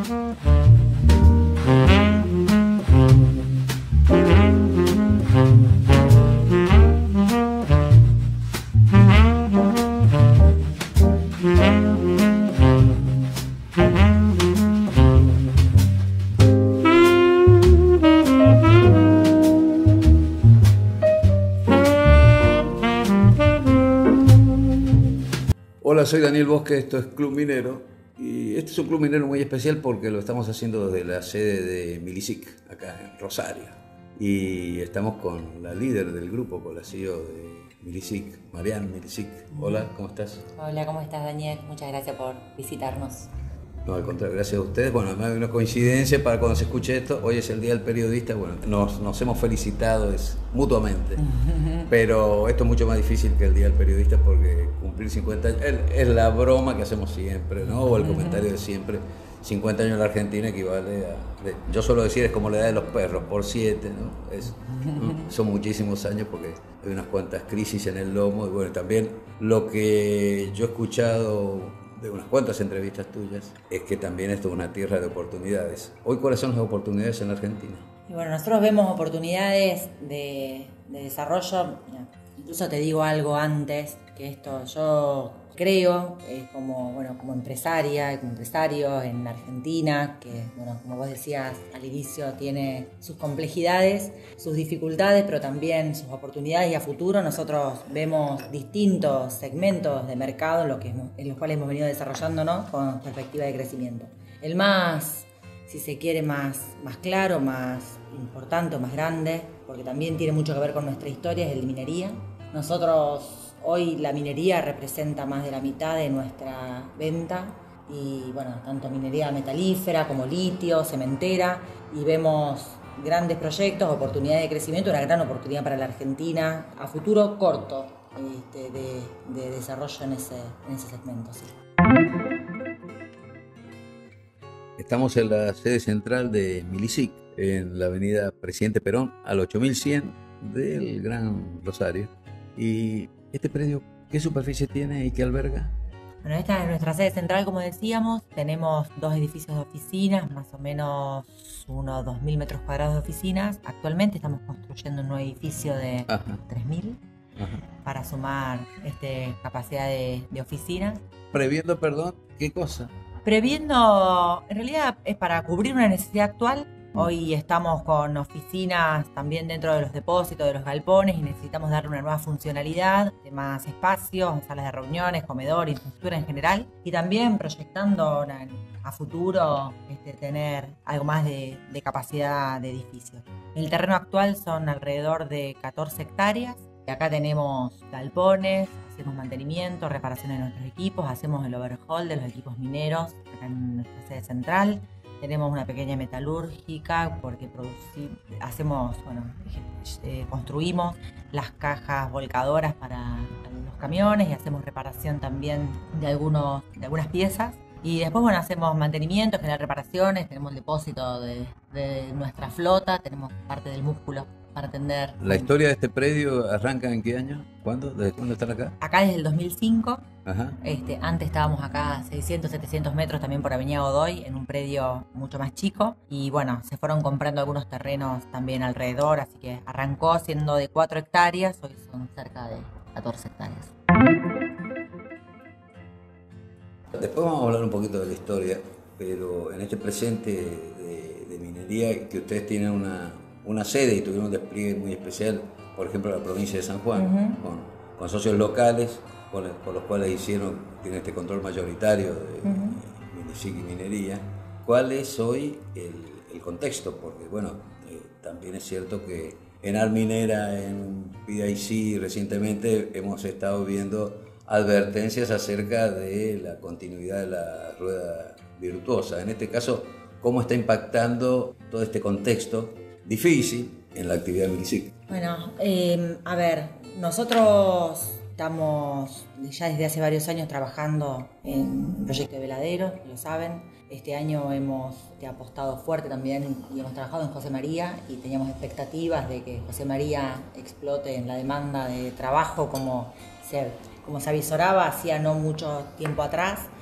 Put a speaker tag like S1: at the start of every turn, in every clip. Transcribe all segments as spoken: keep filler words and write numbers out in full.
S1: Hola, soy Daniel Bosque, esto es Club Minero y este es un Club Minero muy especial porque lo estamos haciendo desde la sede de Milisic, acá en Rosario. Y estamos con la líder del grupo, con la C E O de Milisic, Marianne Milisic. Hola, ¿cómo estás?
S2: Hola, ¿cómo estás, Daniel? Muchas gracias por visitarnos.
S1: No, al contrario, gracias a ustedes. Bueno, además hay una coincidencia para cuando se escuche esto. Hoy es el Día del Periodista. Bueno, nos, nos hemos felicitado es, mutuamente. Pero esto es mucho más difícil que el Día del Periodista porque cumplir cincuenta años es, es la broma que hacemos siempre, ¿no? O el comentario de siempre. cincuenta años en la Argentina equivale a... De, yo suelo decir, es como la edad de los perros, por siete, ¿no? Es, son muchísimos años porque hay unas cuantas crisis en el lomo. Y bueno, también lo que yo he escuchado de unas cuantas entrevistas tuyas, es que también esto es una tierra de oportunidades. Hoy, ¿cuáles son las oportunidades en la Argentina?
S2: Y bueno, nosotros vemos oportunidades de, de desarrollo. Mira, incluso te digo algo antes que esto. Yo creo, eh, como, bueno, como empresaria, como empresario en Argentina, que, bueno, como vos decías al inicio, tiene sus complejidades, sus dificultades, pero también sus oportunidades, y a futuro nosotros vemos distintos segmentos de mercado en, lo que, en los cuales hemos venido desarrollándonos con perspectiva de crecimiento. El más, si se quiere, más, más claro, más importante, más grande, porque también tiene mucho que ver con nuestra historia, es el de minería. Nosotros hoy la minería representa más de la mitad de nuestra venta y bueno, tanto minería metalífera como litio, cementera, y vemos grandes proyectos, oportunidades de crecimiento, una gran oportunidad para la Argentina a futuro corto este, de, de desarrollo en ese, en ese segmento. Sí.
S1: Estamos en la sede central de Milisic, en la avenida Presidente Perón, al ocho mil cien del Gran Rosario. Y este predio, ¿qué superficie tiene y qué alberga?
S2: Bueno, esta es nuestra sede central, como decíamos. Tenemos dos edificios de oficinas, más o menos unos dos mil metros cuadrados de oficinas. Actualmente estamos construyendo un nuevo edificio de tres mil para sumar este, capacidad de, de oficinas.
S1: Previendo, perdón, ¿qué cosa?
S2: Previendo, en realidad es para cubrir una necesidad actual. Hoy estamos con oficinas también dentro de los depósitos, de los galpones, y necesitamos darle una nueva funcionalidad, de más espacios, salas de reuniones, comedor, infraestructura en general, y también proyectando a futuro este, tener algo más de, de capacidad de edificios. El terreno actual son alrededor de catorce hectáreas, y acá tenemos galpones, hacemos mantenimiento, reparación de nuestros equipos, hacemos el overhaul de los equipos mineros acá en nuestra sede central. Tenemos una pequeña metalúrgica porque producimos, hacemos, bueno, eh, construimos las cajas volcadoras para los camiones y hacemos reparación también de, algunos, de algunas piezas. Y después, bueno, hacemos mantenimiento, generar reparaciones, tenemos el depósito de, de nuestra flota, tenemos parte del músculo para atender.
S1: ¿La historia de este predio arranca en qué año? ¿Cuándo? ¿Desde cuándo están acá?
S2: Acá desde el dos mil cinco.
S1: Ajá.
S2: Este, antes estábamos acá a seiscientos, setecientos metros también por Avenida Godoy, en un predio mucho más chico. Y bueno, se fueron comprando algunos terrenos también alrededor, así que arrancó siendo de cuatro hectáreas, hoy son cerca de catorce hectáreas.
S1: Después vamos a hablar un poquito de la historia, pero en este presente de, de minería, que ustedes tienen una, una sede y tuvieron un despliegue muy especial, por ejemplo, en la provincia de San Juan, uh-huh. con, con socios locales, con, el, con los cuales hicieron, tienen este control mayoritario de uh-huh. Milisic y minería. ¿Cuál es hoy el, el contexto? Porque, bueno, eh, también es cierto que en Alminera, en P D I C, recientemente hemos estado viendo advertencias acerca de la continuidad de la rueda virtuosa. En este caso, ¿cómo está impactando todo este contexto difícil en la actividad de Milisic?
S2: Bueno, eh, a ver, nosotros estamos ya desde hace varios años trabajando en un proyecto de veladeros, lo saben. Este año hemos apostado fuerte también y hemos trabajado en José María y teníamos expectativas de que José María explote en la demanda de trabajo como se, como se avisoraba hacía no mucho tiempo atrás.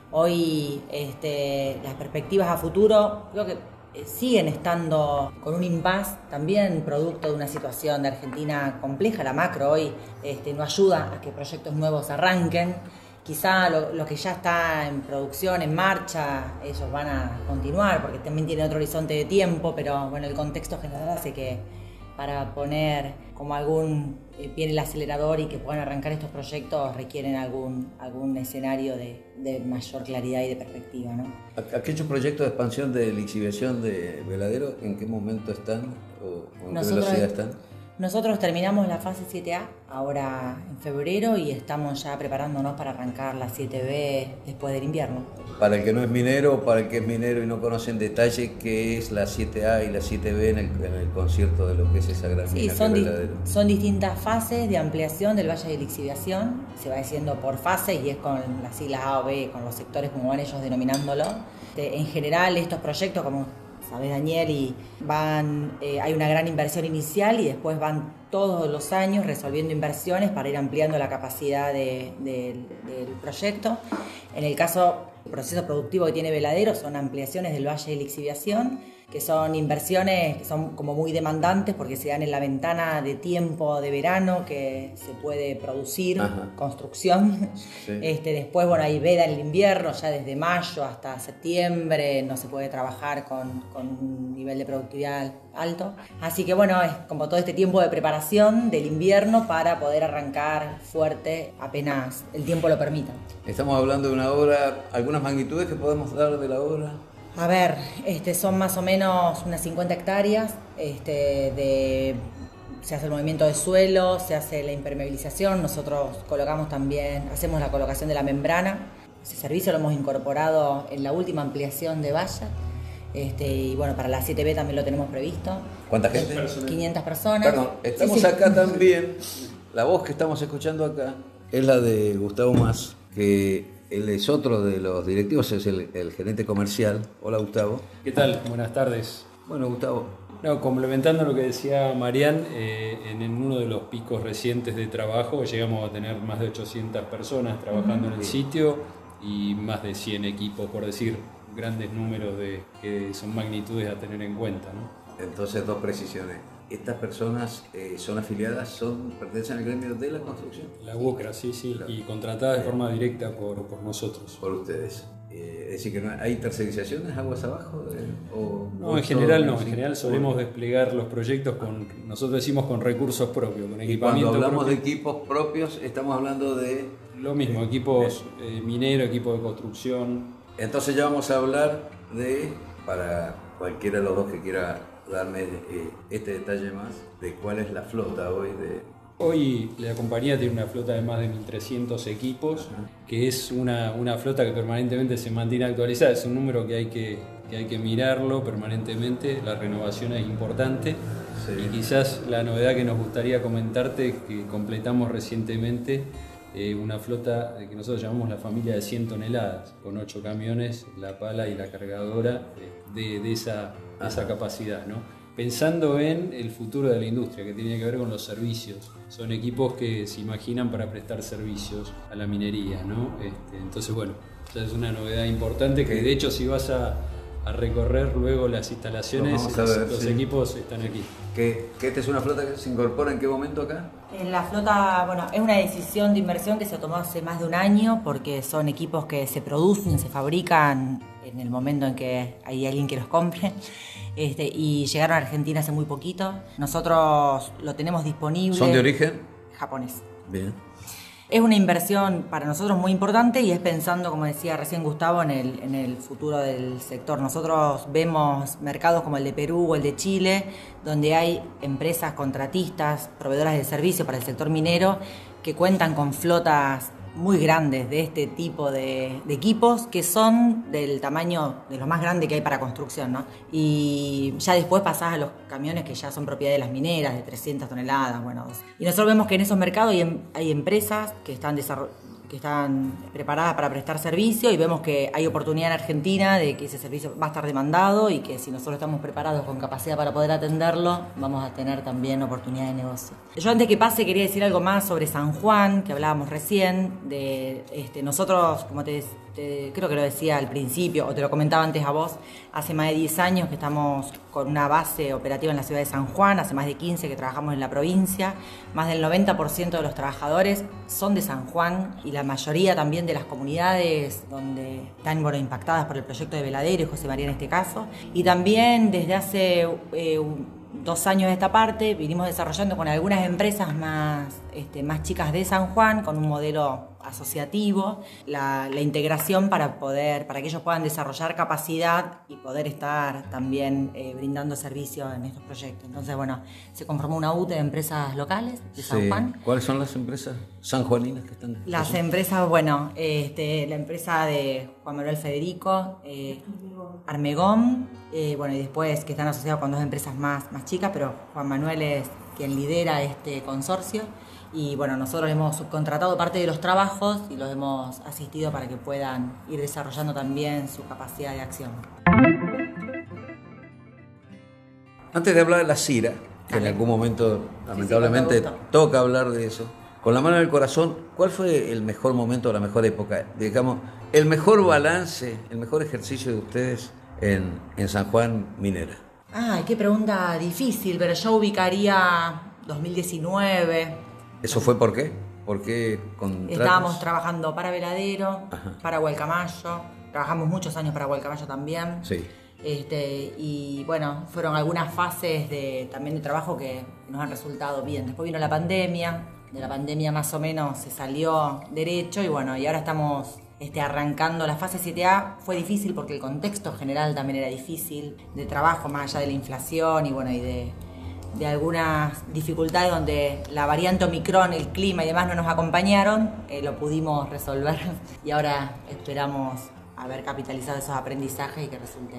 S2: Hoy este, las perspectivas a futuro creo que eh, siguen estando con un impasse, también producto de una situación de Argentina compleja. La macro hoy este, no ayuda a que proyectos nuevos arranquen. Quizá lo, lo que ya está en producción, en marcha, ellos van a continuar porque también tienen otro horizonte de tiempo, pero bueno, el contexto general hace que para poner como algún eh, pie en el acelerador y que puedan arrancar estos proyectos requieren algún, algún escenario de, de mayor claridad y de perspectiva, ¿no?
S1: ¿Aquellos proyectos de expansión de lixiviación de Veladero, en qué momento están o en qué velocidad están?
S2: Nosotros terminamos la fase siete A ahora en febrero y estamos ya preparándonos para arrancar la siete B después del invierno.
S1: Para el que no es minero, para el que es minero y no conoce en detalle qué es la siete A y la siete B en el, en el concierto de lo que es esa gran
S2: sí,
S1: mina
S2: son,
S1: que
S2: di
S1: Veladero.
S2: Son distintas fases de ampliación del valle de lixiviación, se va diciendo por fase y es con las siglas A o B, con los sectores como van ellos denominándolo. En general estos proyectos, como sabes Daniel, y van, eh, hay una gran inversión inicial y después van todos los años resolviendo inversiones para ir ampliando la capacidad de, de, del proyecto. En el caso, el proceso productivo que tiene Veladero son ampliaciones del valle de lixiviación, que son inversiones que son como muy demandantes porque se dan en la ventana de tiempo de verano que se puede producir. Ajá. Construcción. Sí. Este, después, bueno, hay veda en el invierno, ya desde mayo hasta septiembre no se puede trabajar con, con un nivel de productividad alto. Así que bueno, es como todo este tiempo de preparación del invierno para poder arrancar fuerte apenas el tiempo lo permita.
S1: Estamos hablando de una obra, algunas magnitudes que podemos dar de la obra.
S2: A ver, este, son más o menos unas cincuenta hectáreas, este, de, se hace el movimiento de suelo, se hace la impermeabilización, nosotros colocamos también, hacemos la colocación de la membrana, ese servicio lo hemos incorporado en la última ampliación de valla, este, y bueno, para la siete B también lo tenemos previsto.
S1: ¿Cuánta gente?
S2: quinientas personas.
S1: Perdón, estamos sí, sí. acá también, la voz que estamos escuchando acá es la de Gustavo Mas, que él es otro de los directivos, es el, el gerente comercial. Hola, Gustavo.
S3: ¿Qué tal? Buenas tardes.
S1: Bueno, Gustavo.
S3: No, complementando lo que decía Marián, eh, en, en uno de los picos recientes de trabajo llegamos a tener más de ochocientas personas trabajando uh-huh. en el sitio y más de cien equipos, por decir, grandes números de, que son magnitudes a tener en cuenta, ¿no?
S1: Entonces, dos precisiones. ¿Estas personas eh, son afiliadas, son pertenecen al gremio de la construcción?
S3: La UOCRA, sí, sí, claro. Y contratadas de forma directa por, por nosotros.
S1: Por ustedes. Eh, es decir, que no hay tercerizaciones aguas abajo. Eh, o,
S3: no, o en general no, en general solemos desplegar los proyectos con, nosotros decimos con recursos propios, con equipamiento.
S1: Y cuando hablamos
S3: propio,
S1: de equipos propios, estamos hablando de...
S3: Lo mismo, equipos eh, mineros, equipos de construcción.
S1: Entonces ya vamos a hablar de, para cualquiera de los dos que quiera darme eh, este detalle más de cuál es la flota hoy de...
S3: Hoy la compañía tiene una flota de más de mil trescientos equipos, uh-huh. que es una, una flota que permanentemente se mantiene actualizada, es un número que hay que, que, hay que mirarlo permanentemente, la renovación es importante, sí. Y quizás la novedad que nos gustaría comentarte es que completamos recientemente eh, una flota que nosotros llamamos la familia de cien toneladas, con ocho camiones, la pala y la cargadora de, de esa... esa capacidad, ¿no? Pensando en el futuro de la industria, que tiene que ver con los servicios. Son equipos que se imaginan para prestar servicios a la minería, ¿no? Este, entonces, bueno, esa es una novedad importante que de hecho si vas a, a recorrer luego las instalaciones,
S1: ver,
S3: los, los
S1: sí.
S3: equipos están aquí.
S1: ¿Que, que esta es una flota que se incorpora en qué momento acá?
S2: En la flota, bueno, es una decisión de inversión que se tomó hace más de un año porque son equipos que se producen, se fabrican en el momento en que hay alguien que los compre, este, y llegaron a Argentina hace muy poquito. Nosotros lo tenemos disponible.
S1: ¿Son de origen?
S2: Japonés.
S1: Bien.
S2: Es una inversión para nosotros muy importante y es pensando, como decía recién Gustavo, en el, en el futuro del sector. Nosotros vemos mercados como el de Perú o el de Chile, donde hay empresas contratistas, proveedoras de servicios para el sector minero, que cuentan con flotas muy grandes de este tipo de, de equipos que son del tamaño de lo más grande que hay para construcción, ¿no? Y ya después pasás a los camiones que ya son propiedad de las mineras, de trescientas toneladas, bueno. Y nosotros vemos que en esos mercados hay, hay empresas que están desarrollando, que están preparadas para prestar servicio y vemos que hay oportunidad en Argentina de que ese servicio va a estar demandado y que si nosotros estamos preparados con capacidad para poder atenderlo, vamos a tener también oportunidad de negocio. Yo antes que pase quería decir algo más sobre San Juan, que hablábamos recién, de este, nosotros, como te, te, creo que lo decía al principio, o te lo comentaba antes a vos, hace más de diez años que estamos con una base operativa en la ciudad de San Juan, hace más de quince que trabajamos en la provincia, más del noventa por ciento de los trabajadores son de San Juan y la mayoría también de las comunidades donde están bueno, impactadas por el proyecto de Veladero y José María en este caso. Y también desde hace eh, un, dos años de esta parte vinimos desarrollando con algunas empresas más, este, más chicas de San Juan, con un modelo asociativo, la, la integración para poder, para que ellos puedan desarrollar capacidad y poder estar también eh, brindando servicio en estos proyectos. Entonces, bueno, se conformó una U T E de empresas locales de San
S1: Sí.
S2: Juan.
S1: ¿Cuáles son las empresas sanjuaninas que están?
S2: Las empresas, bueno, este, la empresa de Juan Manuel Federico, eh, Armegón, eh, bueno, y después que están asociados con dos empresas más, más chicas, pero Juan Manuel es quien lidera este consorcio. Y bueno, nosotros hemos subcontratado parte de los trabajos y los hemos asistido para que puedan ir desarrollando también su capacidad de acción.
S1: Antes de hablar de la Cira, que
S2: Dale.
S1: en algún momento lamentablemente
S2: sí, con todo gusto.
S1: toca hablar de eso, con la mano en el corazón, ¿cuál fue el mejor momento, la mejor época? Digamos, el mejor balance, el mejor ejercicio de ustedes en, en San Juan Minera.
S2: Ay, qué pregunta difícil, pero yo ubicaría dos mil diecinueve.
S1: ¿Eso fue por qué? ¿Por qué contratos?
S2: Estábamos trabajando para Veladero,
S1: Ajá.
S2: para Gualcamayo, trabajamos muchos años para Gualcamayo también.
S1: Sí.
S2: Este, y bueno, fueron algunas fases de, también de trabajo que nos han resultado bien. Después vino la pandemia, de la pandemia más o menos se salió derecho y bueno, y ahora estamos este, arrancando la fase siete A. Fue difícil porque el contexto general también era difícil de trabajo, más allá de la inflación y bueno, y de... de algunas dificultades donde la variante Omicron, el clima y demás no nos acompañaron, eh, lo pudimos resolver y ahora esperamos haber capitalizado esos aprendizajes y que resulte.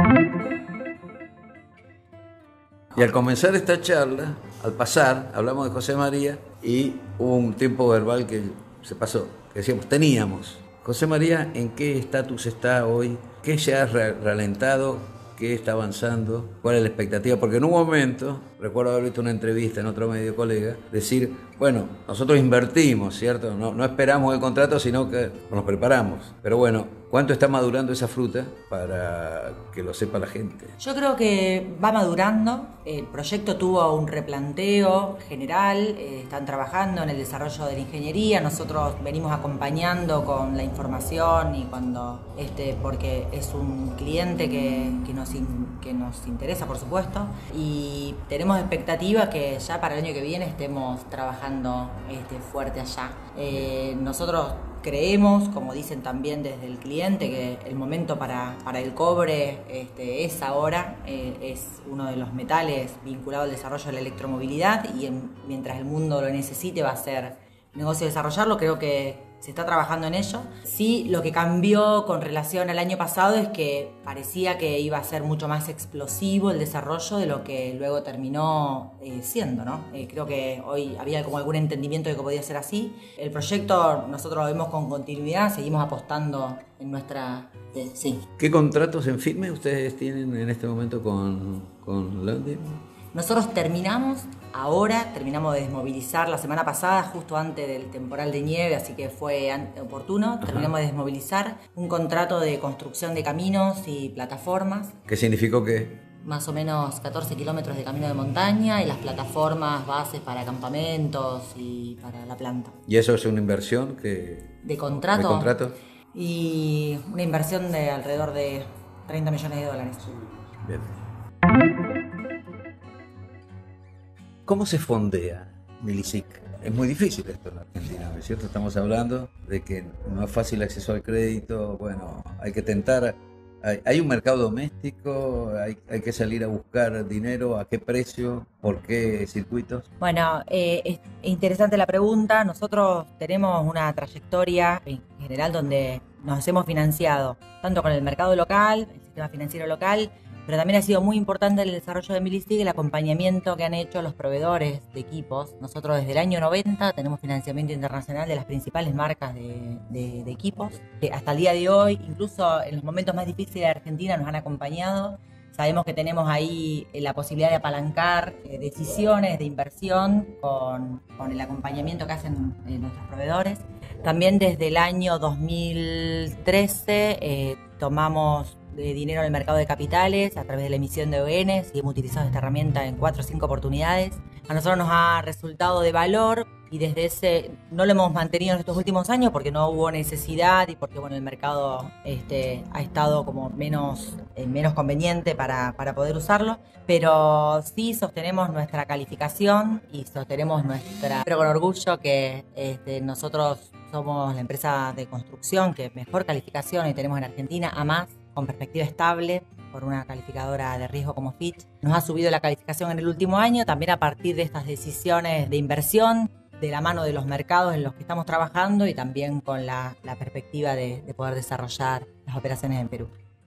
S1: Y al comenzar esta charla, al pasar, hablamos de José María y hubo un tiempo verbal que se pasó, que decíamos, teníamos. José María, ¿en qué estatus está hoy? ¿Qué se ha re- ralentado? ¿Qué está avanzando? ¿Cuál es la expectativa? Porque en un momento, recuerdo haber visto una entrevista en otro medio colega, decir, bueno, nosotros invertimos, ¿cierto? No, no esperamos el contrato, sino que nos preparamos. Pero bueno, ¿cuánto está madurando esa fruta para que lo sepa la gente?
S2: Yo creo que va madurando, el proyecto tuvo un replanteo general, eh, están trabajando en el desarrollo de la ingeniería, nosotros venimos acompañando con la información y cuando, este, porque es un cliente que, que, nos, in, que nos interesa, por supuesto, y tenemos expectativa que ya para el año que viene estemos trabajando este, fuerte allá. Eh, nosotros creemos, como dicen también desde el cliente, que el momento para, para el cobre este, es ahora, eh, es uno de los metales vinculado al desarrollo de la electromovilidad y en, mientras el mundo lo necesite va a ser negocio desarrollarlo, creo que se está trabajando en ello. Sí, lo que cambió con relación al año pasado es que parecía que iba a ser mucho más explosivo el desarrollo de lo que luego terminó eh, siendo, ¿no? Eh, creo que hoy había como algún entendimiento de que podía ser así. El proyecto nosotros lo vemos con continuidad, seguimos apostando en nuestra... Eh, sí.
S1: ¿Qué contratos en firme ustedes tienen en este momento con, con London?
S2: Nosotros terminamos, ahora terminamos de desmovilizar la semana pasada, justo antes del temporal de nieve, así que fue oportuno. Ajá. Terminamos de desmovilizar un contrato de construcción de caminos y plataformas.
S1: ¿Qué significó qué?
S2: Más o menos catorce kilómetros de camino de montaña y las plataformas, bases para campamentos y para la planta.
S1: ¿Y eso es una inversión que...
S2: ¿De contrato?
S1: ¿De contrato?
S2: Y una inversión de alrededor de treinta millones de dólares.
S1: Bien. ¿Cómo se fondea Milisic? Es muy difícil esto en Argentina, ¿no es cierto? Estamos hablando de que no es fácil acceso al crédito, bueno, hay que tentar, hay, hay un mercado doméstico, hay, hay que salir a buscar dinero, ¿a qué precio? ¿Por qué circuitos?
S2: Bueno, eh, es interesante la pregunta. Nosotros tenemos una trayectoria en general donde nos hemos financiado tanto con el mercado local, el sistema financiero local, pero también ha sido muy importante el desarrollo de Milisic y el acompañamiento que han hecho los proveedores de equipos. Nosotros desde el año noventa tenemos financiamiento internacional de las principales marcas de, de, de equipos. Hasta el día de hoy, incluso en los momentos más difíciles de Argentina, nos han acompañado. Sabemos que tenemos ahí la posibilidad de apalancar eh, decisiones de inversión con, con el acompañamiento que hacen eh, nuestros proveedores. También desde el año dos mil trece eh, tomamos de dinero en el mercado de capitales a través de la emisión de O Ns y hemos utilizado esta herramienta en cuatro o cinco oportunidades. A nosotros nos ha resultado de valor y desde ese no lo hemos mantenido en estos últimos años porque no hubo necesidad y porque bueno, el mercado este, ha estado como menos, eh, menos conveniente para, para poder usarlo, pero sí sostenemos nuestra calificación y sostenemos nuestra, pero con orgullo que este, nosotros somos la empresa de construcción que mejor calificación y tenemos en Argentina, a más, con perspectiva estable, por una calificadora de riesgo como Fitch. Nos ha subido la calificación en el último año, también a partir de estas decisiones de inversión, de la mano de los mercados en los que estamos trabajando y también con la, la perspectiva de, de poder desarrollar las operaciones en Perú.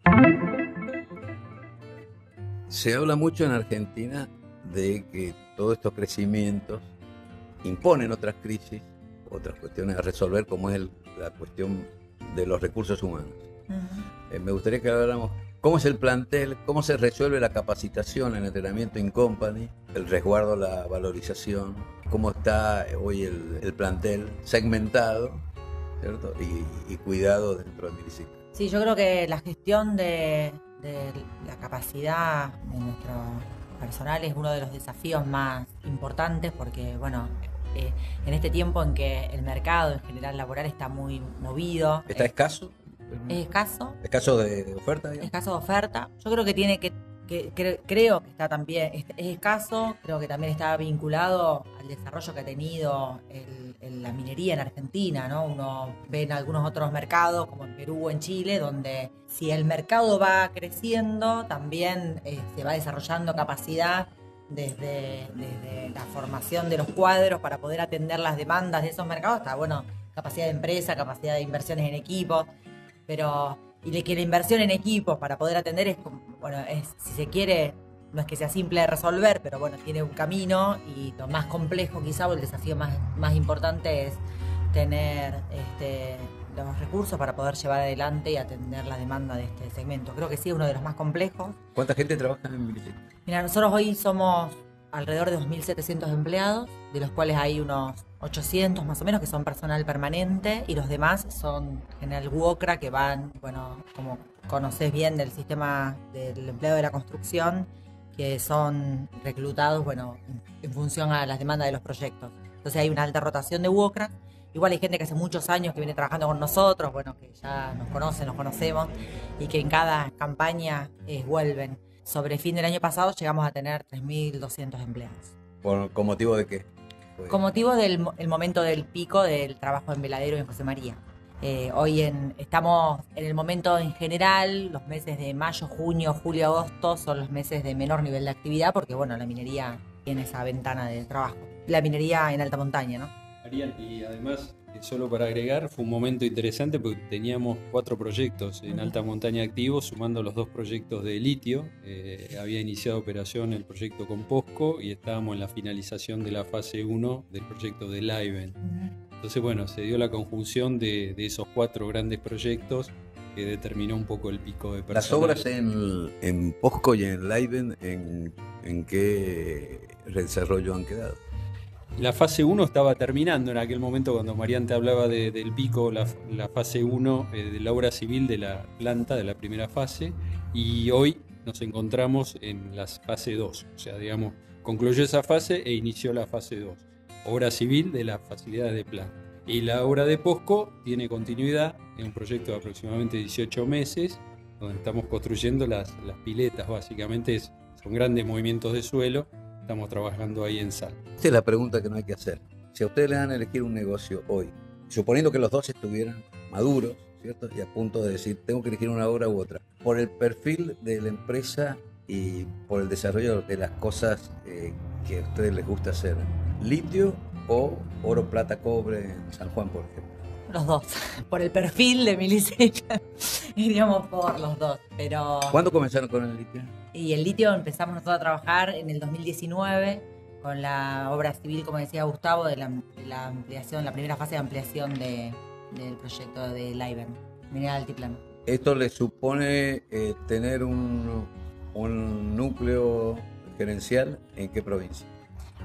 S1: Se habla mucho en Argentina de que todos estos crecimientos imponen otras crisis, otras cuestiones a resolver, como es el, la cuestión de los recursos humanos. Uh-huh. Eh, me gustaría que habláramos cómo es el plantel, cómo se resuelve la capacitación, el entrenamiento in company, el resguardo, la valorización, cómo está hoy el, el plantel segmentado, ¿cierto? Y, y cuidado dentro de Milicic.
S2: Sí, yo creo que la gestión de, de la capacidad de nuestro personal es uno de los desafíos más importantes porque, bueno, eh, en este tiempo en que el mercado en general laboral está muy movido.
S1: ¿Está
S2: eh,
S1: escaso?
S2: Es escaso.
S1: ¿Escaso de, de oferta? Digamos.
S2: Escaso de oferta. Yo creo que tiene que, que cre, creo que está también, es, es escaso, creo que también está vinculado al desarrollo que ha tenido el, el, la minería en Argentina, ¿no? Uno ve en algunos otros mercados, como en Perú o en Chile, donde si el mercado va creciendo, también eh, se va desarrollando capacidad desde, desde la formación de los cuadros para poder atender las demandas de esos mercados, hasta, bueno, capacidad de empresa, capacidad de inversiones en equipos. Pero, y de que la inversión en equipos para poder atender es, bueno, es, si se quiere, no es que sea simple de resolver, pero bueno, tiene un camino y lo más complejo quizá, o el desafío más, más importante es tener este, los recursos para poder llevar adelante y atender la demanda de este segmento. Creo que sí es uno de los más complejos.
S1: ¿Cuánta gente trabaja en Milicic?
S2: Mira, nosotros hoy somos alrededor de dos mil setecientos empleados, de los cuales hay unos ochocientos más o menos que son personal permanente y los demás son en general WOCRA que van, bueno, como conocés bien del sistema del empleo de la construcción, que son reclutados, bueno, en función a las demandas de los proyectos. Entonces hay una alta rotación de WOCRA. Igual hay gente que hace muchos años que viene trabajando con nosotros, bueno, que ya nos conocen, nos conocemos y que en cada campaña eh, vuelven. Sobre fin del año pasado llegamos a tener tres mil doscientos empleados.
S1: ¿Por, ¿Con motivo de qué?
S2: Pues, con motivo del el momento del pico del trabajo en Veladero y en José María. Eh, hoy en, estamos en el momento en general, los meses de mayo, junio, julio, agosto son los meses de menor nivel de actividad porque, bueno, la minería tiene esa ventana de trabajo. La minería en alta montaña, ¿no?
S3: Ariel, y además, solo para agregar, fue un momento interesante porque teníamos cuatro proyectos en alta montaña activos, sumando los dos proyectos de litio. Eh, había iniciado operación el proyecto con POSCO y estábamos en la finalización de la fase uno del proyecto de Livent. Entonces, bueno, se dio la conjunción de, de esos cuatro grandes proyectos que determinó un poco el pico de personal.
S1: Las obras en, en POSCO y en Livent, ¿en, en qué desarrollo han quedado?
S3: La fase uno estaba terminando en aquel momento cuando Marian te hablaba de, del pico, la, la fase uno eh, de la obra civil de la planta, de la primera fase, y hoy nos encontramos en la fase dos, o sea, digamos, concluyó esa fase e inició la fase dos, obra civil de las facilidades de planta. Y la obra de POSCO tiene continuidad en un proyecto de aproximadamente dieciocho meses, donde estamos construyendo las, las piletas, básicamente es, son grandes movimientos de suelo. Estamos trabajando ahí en sal.
S1: Esta es la pregunta que no hay que hacer. Si a ustedes le dan a elegir un negocio hoy, suponiendo que los dos estuvieran maduros, ¿cierto? Y a punto de decir, tengo que elegir una obra u otra, por el perfil de la empresa y por el desarrollo de las cosas eh, que a ustedes les gusta hacer, ¿litio o oro, plata, cobre en San Juan, por ejemplo?
S2: Los dos. Por el perfil de Milicic, iríamos por los dos. Pero...
S1: ¿Cuándo comenzaron con el litio?
S2: Y el litio empezamos nosotros a trabajar en el dos mil diecinueve con la obra civil, como decía Gustavo, de la, de la ampliación, la primera fase de ampliación de, del proyecto de Livent, mineral altiplano.
S1: ¿Esto le supone eh, tener un, un núcleo gerencial en qué provincia?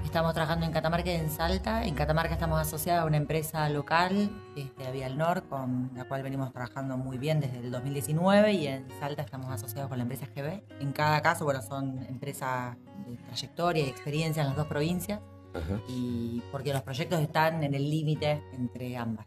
S2: Estamos trabajando en Catamarca y en Salta. En Catamarca estamos asociados a una empresa local, este, a Vialnor, con la cual venimos trabajando muy bien desde el dos mil diecinueve, y en Salta estamos asociados con la empresa G B. En cada caso, bueno, son empresas de trayectoria y experiencia en las dos provincias. Ajá. Y porque los proyectos están en el límite entre ambas.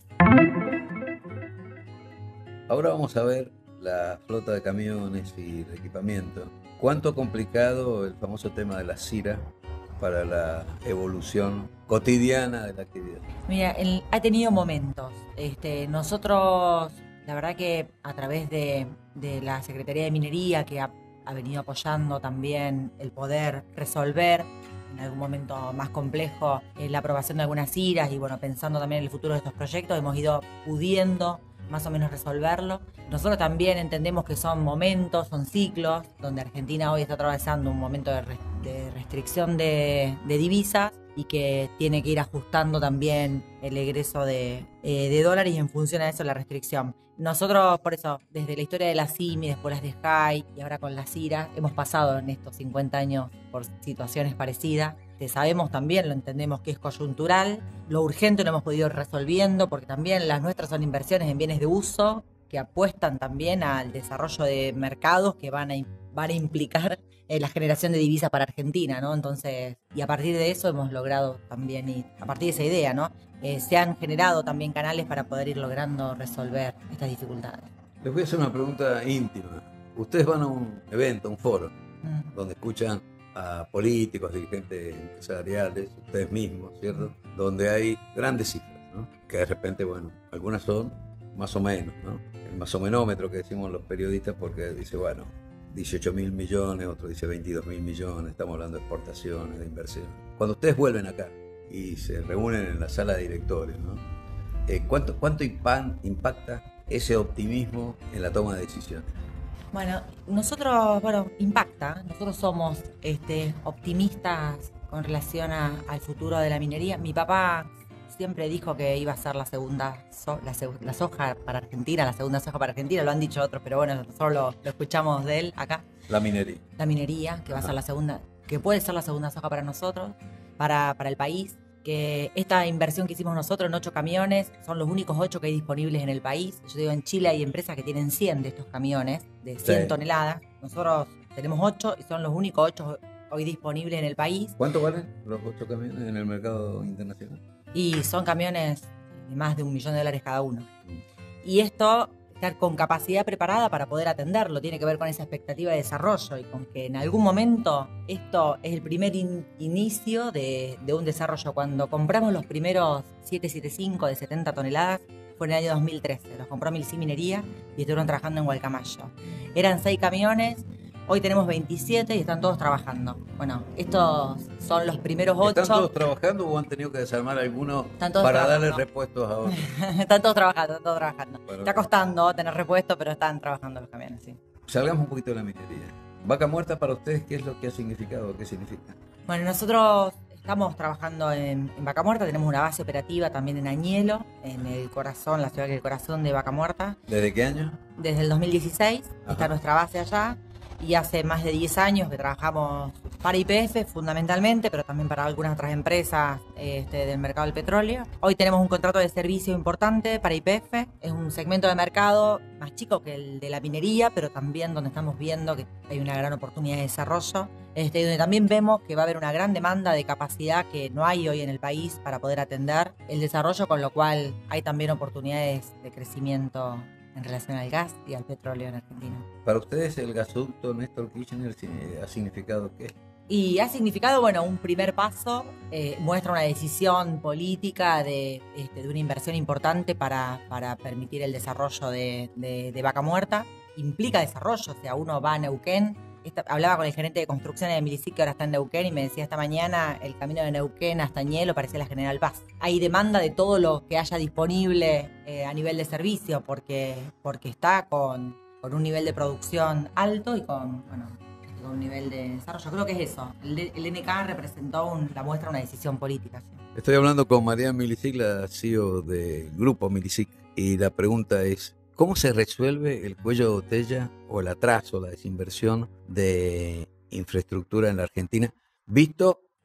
S1: Ahora vamos a ver la flota de camiones y de equipamiento. ¿Cuánto ha complicado el famoso tema de la CIRA para la evolución cotidiana de la actividad?
S2: Mira, él ha tenido momentos. Este, nosotros, la verdad que a través de, de la Secretaría de Minería, que ha, ha venido apoyando también el poder resolver en algún momento más complejo eh, la aprobación de algunas ciras, y bueno, pensando también en el futuro de estos proyectos, hemos ido pudiendo más o menos resolverlo. Nosotros también entendemos que son momentos, son ciclos, donde Argentina hoy está atravesando un momento de, re, de restricción de, de divisas, y que tiene que ir ajustando también el egreso de, eh, de dólares, y en función a eso la restricción. Nosotros, por eso, desde la historia de la C I M I, después las de S C A I y ahora con la CIRA, hemos pasado en estos cincuenta años por situaciones parecidas. Sabemos también, lo entendemos que es coyuntural, lo urgente lo hemos podido ir resolviendo, porque también las nuestras son inversiones en bienes de uso que apuestan también al desarrollo de mercados que van a, van a implicar eh, la generación de divisas para Argentina, ¿no? Entonces, y a partir de eso hemos logrado también, y a partir de esa idea, ¿no? Eh, se han generado también canales para poder ir logrando resolver estas dificultades.
S1: Les voy a hacer una pregunta íntima. Ustedes van a un evento, a un foro, mm. donde escuchan a políticos, dirigentes empresariales, ustedes mismos, ¿cierto? Donde hay grandes cifras, ¿no? Que de repente, bueno, algunas son más o menos, ¿no? El más o menómetro que decimos los periodistas, porque dice, bueno, dieciocho mil millones, otro dice veintidós mil millones, estamos hablando de exportaciones, de inversión. Cuando ustedes vuelven acá y se reúnen en la sala de directores, ¿no? Eh, ¿cuánto, cuánto impacta ese optimismo en la toma de decisiones?
S2: Bueno, nosotros, bueno, impacta. Nosotros somos este, optimistas con relación a, al futuro de la minería. Mi papá siempre dijo que iba a ser la segunda so, la, la soja para Argentina, la segunda soja para Argentina. Lo han dicho otros, pero bueno, nosotros lo, lo escuchamos de él acá.
S1: La minería.
S2: La minería, que va Ajá. a ser la segunda, que puede ser la segunda soja para nosotros, para, para el país. Que esta inversión que hicimos nosotros en ocho camiones son los únicos ocho que hay disponibles en el país. Yo digo, en Chile hay empresas que tienen cien de estos camiones, de cien sí. toneladas. Nosotros tenemos ocho y son los únicos ocho hoy disponibles en el país.
S1: ¿Cuánto valen los ocho camiones en el mercado internacional?
S2: Y son camiones de más de un millón de dólares cada uno. Mm. Y esto, estar con capacidad preparada para poder atenderlo, tiene que ver con esa expectativa de desarrollo y con que en algún momento esto es el primer in, inicio de, de un desarrollo. Cuando compramos los primeros siete setenta y cinco de setenta toneladas fue en el año dos mil trece, los compró Milsi Minería y estuvieron trabajando en Gualcamayo. Eran seis camiones, hoy tenemos veintisiete y están todos trabajando. Bueno, estos son los primeros ocho.
S1: ¿Están todos trabajando o han tenido que desarmar algunos para darle repuestos a otros?
S2: Están todos trabajando, están todos trabajando. Bueno, está costando tener repuestos, pero están trabajando los camiones, sí.
S1: Salgamos un poquito de la minería. Vaca Muerta para ustedes, ¿qué es lo que ha significado? ¿Qué significa?
S2: Bueno, nosotros estamos trabajando en, en Vaca Muerta, tenemos una base operativa también en Añelo, en el corazón, la ciudad que es el corazón de Vaca Muerta.
S1: ¿Desde qué año?
S2: Desde el dos mil dieciséis, Ajá. está nuestra base allá. Y hace más de diez años que trabajamos para Y P F fundamentalmente, pero también para algunas otras empresas este, del mercado del petróleo. Hoy tenemos un contrato de servicio importante para Y P F. Es un segmento de mercado más chico que el de la minería, pero también donde estamos viendo que hay una gran oportunidad de desarrollo. Este, donde también vemos que va a haber una gran demanda de capacidad que no hay hoy en el país para poder atender el desarrollo, con lo cual hay también oportunidades de crecimiento en relación al gas y al petróleo en Argentina.
S1: Para ustedes el gasoducto Néstor Kirchner ha significado qué?
S2: Y ha significado, bueno, un primer paso, eh, muestra una decisión política de, este, de una inversión importante para, para permitir el desarrollo de, de, de Vaca Muerta. Implica desarrollo, o sea, uno va a Neuquén. Esta, hablaba con el gerente de construcciones de Milicic, que ahora está en Neuquén, y me decía esta mañana el camino de Neuquén hasta Añelo parecía la General Paz. Hay demanda de todo lo que haya disponible eh, a nivel de servicio, porque, porque está con, con un nivel de producción alto y con, bueno, con un nivel de desarrollo. Creo que es eso. El, el N K representó un, la muestra una decisión política. ¿Sí?
S1: Estoy hablando con María Milicic, la C E O del grupo Milicic, y la pregunta es: ¿cómo se resuelve el cuello de botella o el atraso, la desinversión de infraestructura en la Argentina, visto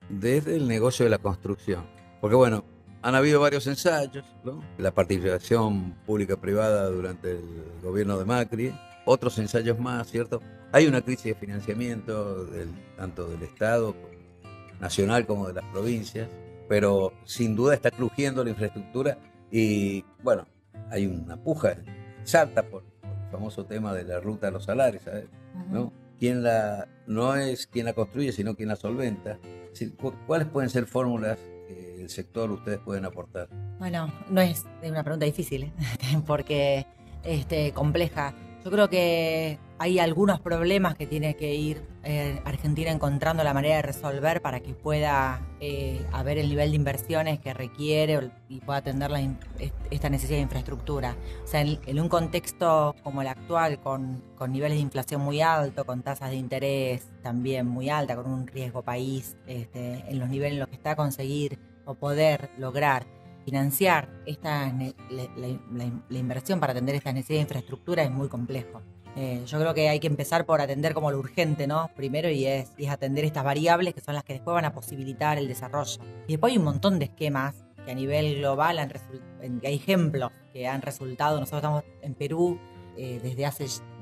S1: desde el negocio de la construcción. Porque bueno, han habido varios ensayos, ¿no? La participación pública-privada durante el gobierno de Macri, otros ensayos más, ¿cierto? Hay una crisis de financiamiento del, tanto del Estado nacional como de las provincias, pero sin duda está crujiendo la infraestructura y bueno, hay una puja salta por, por el famoso tema de la ruta a los salarios, ¿sabes? ¿No? Quien la, no es quien la construye, sino quien la solventa. ¿Cuáles pueden ser fórmulas que el sector ustedes pueden aportar?
S2: Bueno, no es una pregunta difícil, ¿eh? porque este, compleja. Yo creo que hay algunos problemas que tiene que ir eh, Argentina encontrando la manera de resolver para que pueda eh, haber el nivel de inversiones que requiere y pueda atender la, esta necesidad de infraestructura. O sea, en, en un contexto como el actual, con, con niveles de inflación muy altos, con tasas de interés también muy altas, con un riesgo país este, en los niveles en los que está, conseguir o poder lograr financiar esta, la, la, la, la inversión para atender esta necesidad de infraestructura es muy complejo. Eh, yo creo que hay que empezar por atender como lo urgente, ¿no? Primero, y es, y es atender estas variables que son las que después van a posibilitar el desarrollo. Y después hay un montón de esquemas que a nivel global han resultado, hay ejemplos que han resultado. Nosotros estamos en Perú eh, desde hace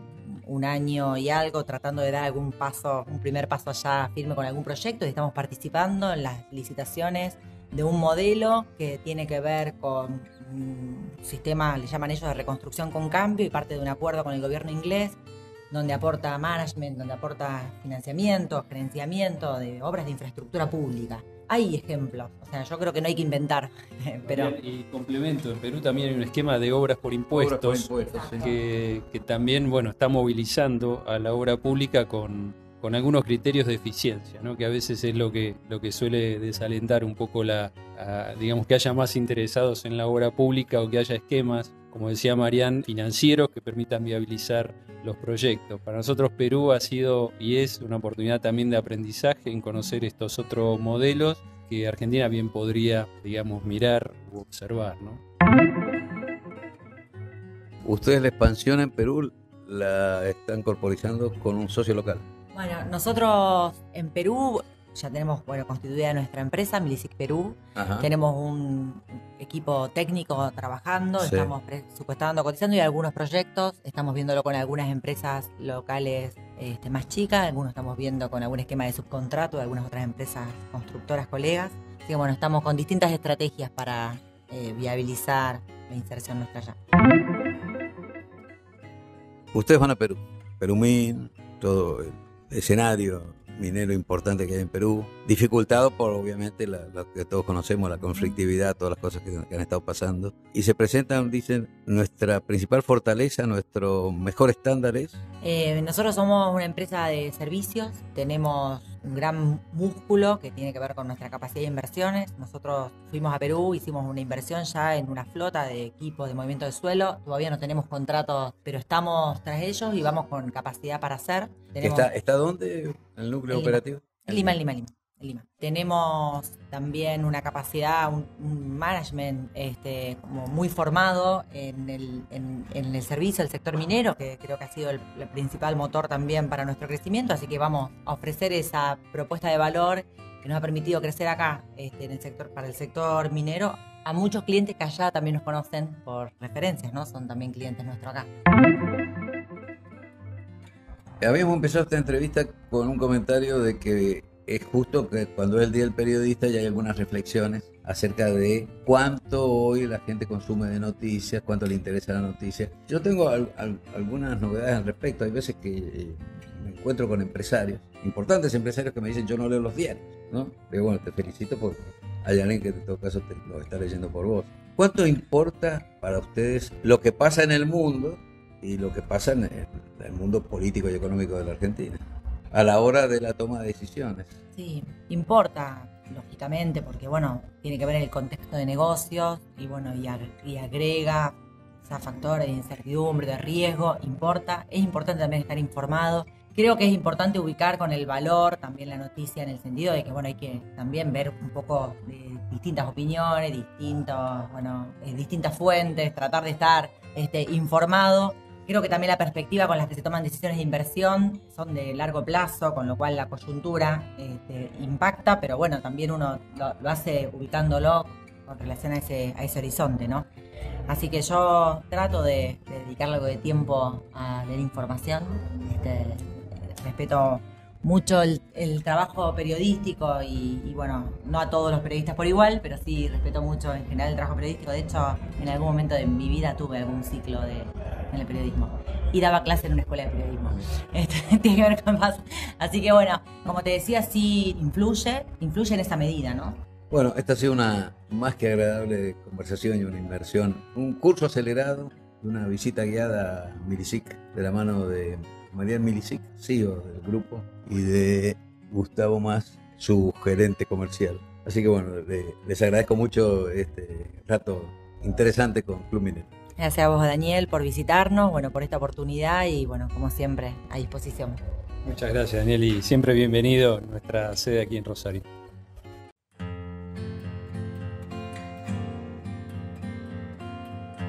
S2: un año y algo tratando de dar algún paso, un primer paso allá firme con algún proyecto y estamos participando en las licitaciones de un modelo que tiene que ver con un sistema, le llaman ellos, de reconstrucción con cambio y parte de un acuerdo con el gobierno inglés donde aporta management, donde aporta financiamiento, gerenciamiento de obras de infraestructura pública. Hay ejemplos, o sea, yo creo que no hay que inventar, pero...
S3: Y complemento, en Perú también hay un esquema de obras por impuestos, obras por impuestos sí. que, que también, bueno, está movilizando a la obra pública con... con algunos criterios de eficiencia, ¿no? Que a veces es lo que, lo que suele desalentar un poco la, a, digamos, que haya más interesados en la obra pública o que haya esquemas, como decía Marián, financieros que permitan viabilizar los proyectos. Para nosotros Perú ha sido y es una oportunidad también de aprendizaje en conocer estos otros modelos que Argentina bien podría, digamos, mirar u observar, ¿no?
S1: Ustedes la expansión en Perú la están corporizando con un socio local.
S2: Bueno, nosotros en Perú ya tenemos, bueno, constituida nuestra empresa, Milisic Perú. Ajá. Tenemos un equipo técnico trabajando, sí. Estamos presupuestando, cotizando y algunos proyectos. Estamos viéndolo con algunas empresas locales este, más chicas, algunos estamos viendo con algún esquema de subcontrato de algunas otras empresas constructoras, colegas. Así que bueno, estamos con distintas estrategias para eh, viabilizar la inserción nuestra allá.
S1: Ustedes van a Perú, Perumín, todo el escenario minero importante que hay en Perú, dificultado por obviamente la, lo que todos conocemos, la conflictividad, todas las cosas que, que han estado pasando, y se presentan, dicen, nuestra principal fortaleza, nuestro mejor estándar es...
S2: Eh, nosotros somos una empresa de servicios, tenemos un gran músculo que tiene que ver con nuestra capacidad de inversiones. Nosotros fuimos a Perú, hicimos una inversión ya en una flota de equipos de movimiento de suelo, todavía no tenemos contratos, pero estamos tras ellos y vamos con capacidad para hacer. Tenemos...
S1: ¿Está, ¿Está dónde el núcleo
S2: en
S1: operativo?
S2: En Lima, en Lima, en Lima. En Lima. Tenemos también una capacidad, un, un management este, como muy formado en el, en, en el servicio del sector minero, que creo que ha sido el, el principal motor también para nuestro crecimiento, así que vamos a ofrecer esa propuesta de valor que nos ha permitido crecer acá este, en el sector, para el sector minero, a muchos clientes que allá también nos conocen por referencias, ¿no? Son también clientes nuestros acá.
S1: Habíamos empezado esta entrevista con un comentario de que es justo que cuando es el Día del Periodista ya hay algunas reflexiones acerca de cuánto hoy la gente consume de noticias, cuánto le interesa la noticia. Yo tengo al, al, algunas novedades al respecto. Hay veces que eh, me encuentro con empresarios, importantes empresarios que me dicen yo no leo los diarios, ¿no? Pero bueno, te felicito porque hay alguien que en todo caso te lo está leyendo por vos. ¿Cuánto importa para ustedes lo que pasa en el mundo y lo que pasa en el, en el mundo político y económico de la Argentina a la hora de la toma de decisiones?
S2: Sí, importa, lógicamente, porque bueno, tiene que ver el contexto de negocios y bueno, y, ag- y agrega o sea, factores de incertidumbre, de riesgo, importa. Es importante también estar informado. Creo que es importante ubicar con el valor también la noticia en el sentido de que bueno, hay que también ver un poco de distintas opiniones, distintos, bueno, eh, distintas fuentes, tratar de estar este, informado. Creo que también la perspectiva con la que se toman decisiones de inversión son de largo plazo, con lo cual la coyuntura este, impacta, pero bueno, también uno lo, lo hace ubicándolo con relación a ese, a ese horizonte, ¿no? Así que yo trato de, de dedicar algo de tiempo a leer información. Este, respeto mucho el, el trabajo periodístico y, y bueno, no a todos los periodistas por igual, pero sí respeto mucho en general el trabajo periodístico. De hecho, en algún momento de mi vida tuve algún ciclo de, en el periodismo y daba clase en una escuela de periodismo. Este, tiene que ver con más. Así que bueno, como te decía, sí influye, influye en esa medida, ¿no?
S1: Bueno, esta ha sido una más que agradable conversación y una inversión, un curso acelerado y una visita guiada a Milisic de la mano de Marian Milisic, C E O del grupo, y de Gustavo Mas, su gerente comercial. Así que bueno, les agradezco mucho este rato interesante con Club Minero.
S2: Gracias a vos, Daniel, por visitarnos, bueno, por esta oportunidad y bueno, como siempre, a disposición.
S3: Muchas gracias, Daniel, y siempre bienvenido a nuestra sede aquí en Rosario.